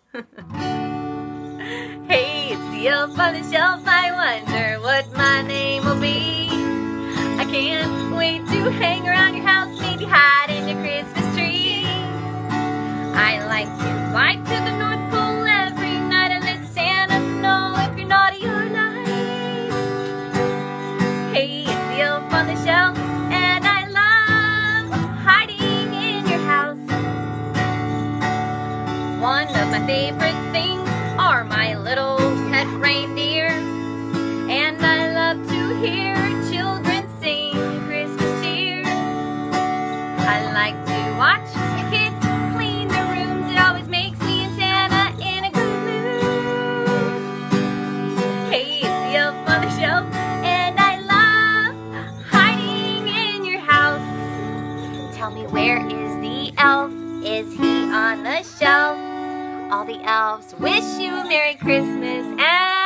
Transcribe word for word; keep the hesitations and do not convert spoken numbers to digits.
Hey, it's the elf on the shelf. I wonder what my name will be. I can't wait to hang around your house, maybe hide in your Christmas tree. I like to fly to the North Pole every night and let Santa know if you're naughty or nice. Hey, it's the elf on the shelf, and I love hiding in your house. One of my favorite things are my little pet reindeer, and I love to hear children sing Christmas cheer. I like to watch the kids clean their rooms. It always makes me and Santa in a good mood. Hey, it's the elf on the shelf, and I love hiding in your house. Tell me, where is the elf? Is he on the shelf? All the elves wish you a Merry Christmas and